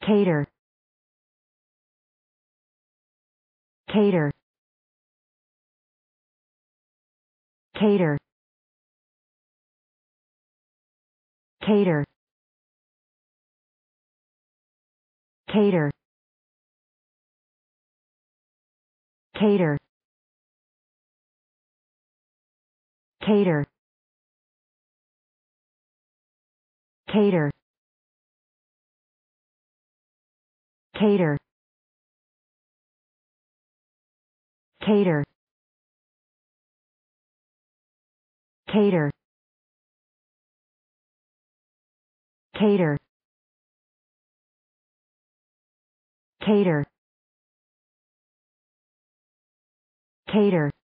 keɪtər, keɪtər, keɪtər, keɪtər, keɪtər, keɪtər, keɪtər, keɪtər, keɪtər, keɪtər, keɪtər, keɪtər, keɪtər, keɪtər,